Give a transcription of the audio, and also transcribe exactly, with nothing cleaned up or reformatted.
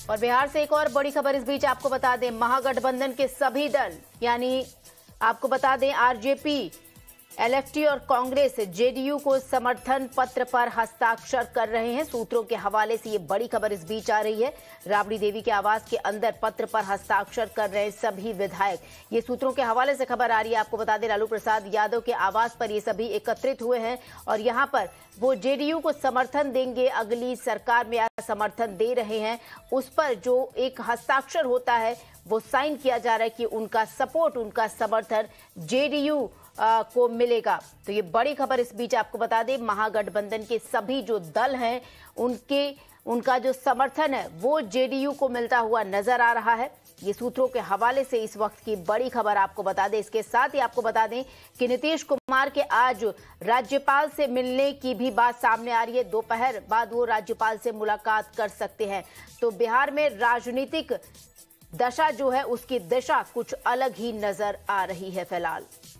और बिहार से एक और बड़ी खबर इस बीच आपको बता दें, महागठबंधन के सभी दल यानी आपको बता दें आरजेपी, एलएफटी और कांग्रेस जेडीयू को समर्थन पत्र पर हस्ताक्षर कर रहे हैं। सूत्रों के हवाले से ये बड़ी खबर इस बीच आ रही है। राबड़ी देवी के आवास के अंदर पत्र पर हस्ताक्षर कर रहे हैं सभी विधायक। ये सूत्रों के हवाले से खबर आ रही है। आपको बता दें लालू प्रसाद यादव के आवास पर ये सभी एकत्रित हुए हैं और यहाँ पर वो जेडीयू को समर्थन देंगे, अगली सरकार में समर्थन दे रहे हैं। उस पर जो एक हस्ताक्षर होता है वो साइन किया जा रहा है कि उनका सपोर्ट, उनका समर्थन जेडीयू को मिलेगा। तो ये बड़ी खबर इस बीच आपको बता दें, महागठबंधन के सभी जो दल हैं उनके उनका जो समर्थन है वो जेडीयू को मिलता हुआ नजर आ रहा है। ये सूत्रों के हवाले से इस वक्त की बड़ी खबर आपको बता दें। इसके साथ ही आपको बता दें कि नीतीश कुमार के आज राज्यपाल से मिलने की भी बात सामने आ रही है। दोपहर बाद वो राज्यपाल से मुलाकात कर सकते हैं। तो बिहार में राजनीतिक दशा जो है उसकी दिशा कुछ अलग ही नजर आ रही है फिलहाल।